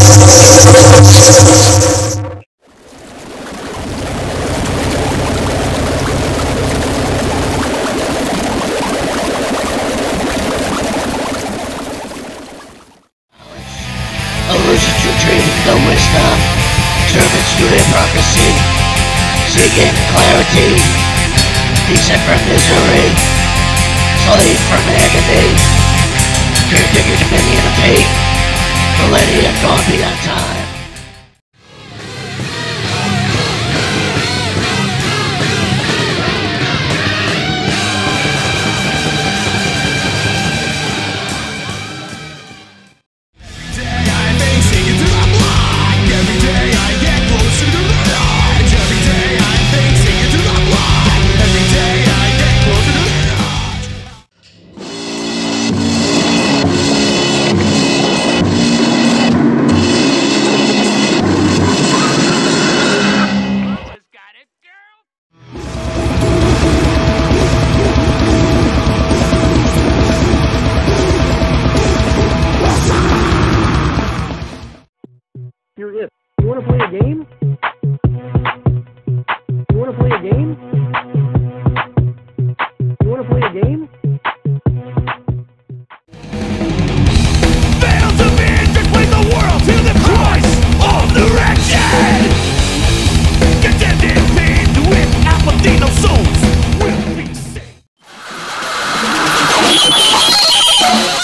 Illusions retrieving the wisdom, servants to hypocrisy, seeking clarity, descent from misery, slave from agony, caretaker dominion of hate, millennium gone beyond time. You're it. You want to play a game? You want to play a game? You want to play a game? Fail to be bring the world to the price of the wretched. Condemned in pain with apathy, no souls will be saved.